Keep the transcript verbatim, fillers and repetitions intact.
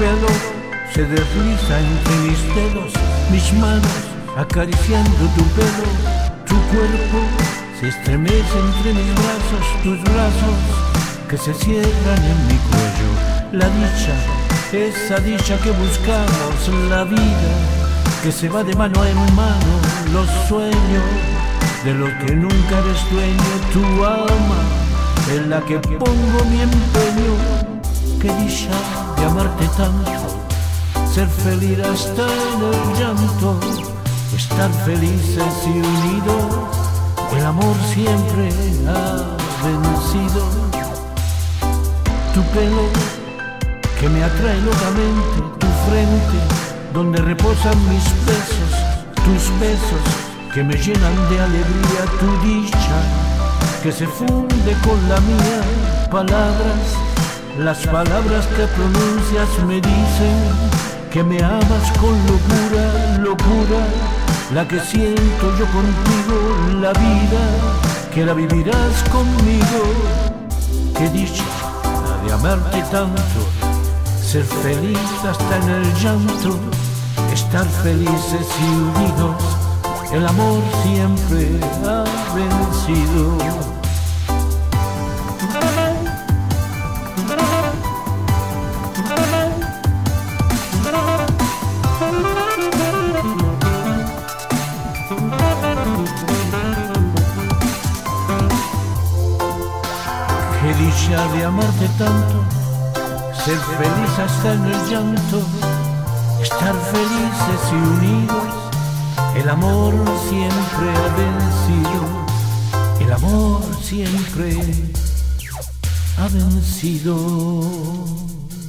pelo se desliza entre mis dedos, mis manos acariciando tu pelo, tu cuerpo se estremece entre mis brazos, tus brazos que se cierran en mi cuello. La dicha, esa dicha que buscamos, la vida que se va de mano en mano, los sueños de los que nunca eres dueño, tu alma en la que pongo mi empeño. Qué dicha de amarte tanto, ser feliz hasta en el llanto, estar felices y unidos, el amor siempre ha vencido. Tu pelo que me atrae locamente, tu frente donde reposan mis besos, tus besos que me llenan de alegría, tu dicha que se funde con la mía, palabras, las palabras que pronuncias me dicen que me amas con locura, locura, la que siento yo contigo, la vida que la vivirás conmigo. Qué dicha la de amarte tanto, ser feliz hasta en el llanto, estar felices y unidos, el amor siempre ha vencido. Qué dicha de amarte tanto, ser feliz hasta en el llanto, estar felices y unidos, el amor siempre ha vencido, el amor siempre ha vencido.